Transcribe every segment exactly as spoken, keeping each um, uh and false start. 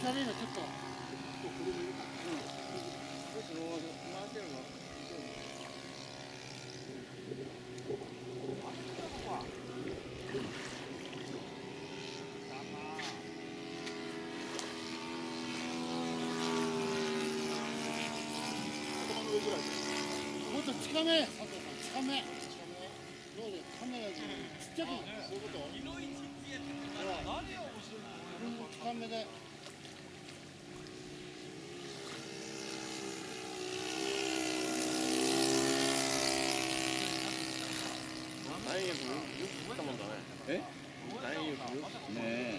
されるのちょっと。もっと近め、佐藤さん、近め。どうで、カメラでちっちゃく、そういうこと。広いちっちゃいやつ。何が面白いの？近めで。 大変よくよく来たもんだね。 え？ 大変よくよく。ねえ。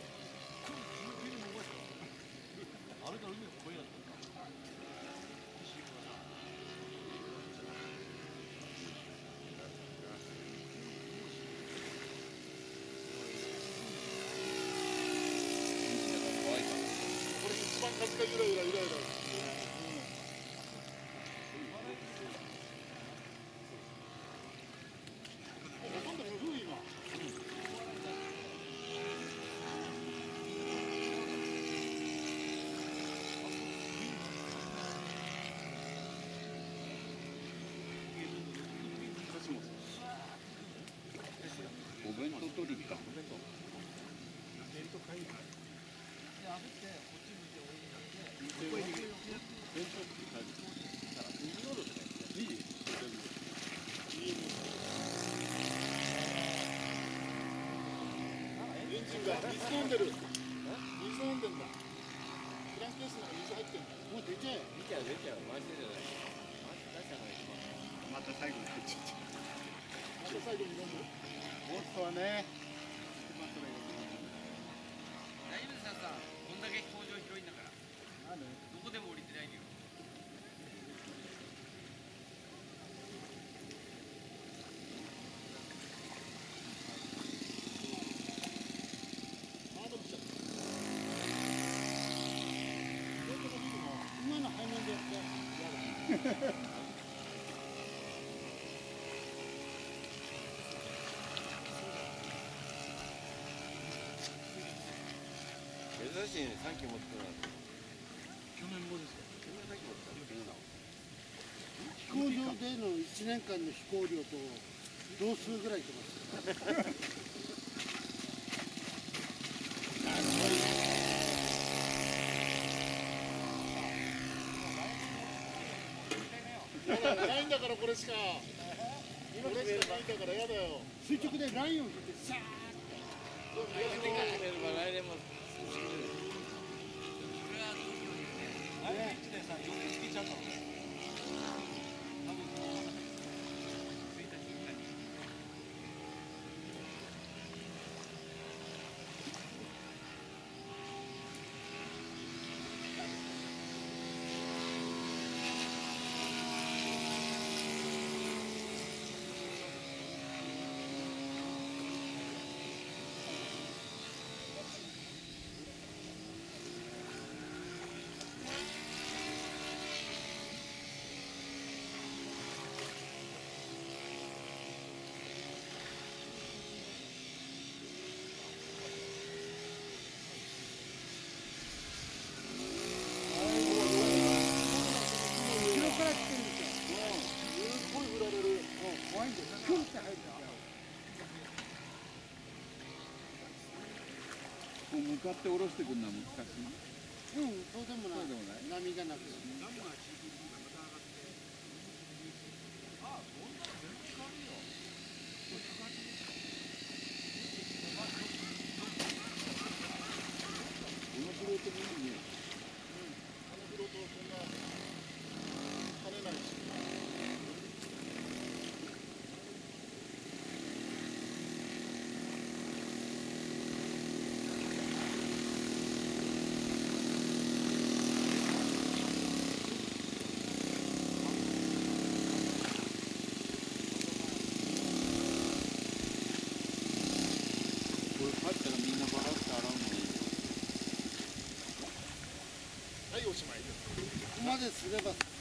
あれから海の声だった。一番カツカゆらゆらゆらゆら。ほとんど無風今。 お弁当取りにか。 エンジンが水飲んでる。水飲んでんだ。クランケースの中水入ってんだ。もう出ちゃえ。出ちゃう出ちゃう。回してるじゃない。回して出したから今。また最後に入っちゃった。また最後に飲む。もっとはね。 大丈夫ですさ、こんだけ飛行場広いんだから。どこでも降りてないよ。 今の背面でやって。 珍しいね、さん機持ってたの。 去年もですか。 去年さん機持ってたの。 飛行場でのいちねんかんの飛行量と同数ぐらい行ってます。 ないんだからこれしか。これしかないんだからやだよ。 垂直でラインを引いてシャーッと。 来年も。 あれピッチでさ、よくつけちゃったの。多分そのついた瞬間に。 怖いんですよ。クンって入るんですよ。 こう向かって下ろしてくるのは難しい。 うん、そうでもない。 そうでもない。 波がなく。 このフロートもいいね。 このフロートそんな跳ねないし。 これ帰ったらみんなバラって洗うのいい。 はい、おしまいです。 ここまですれば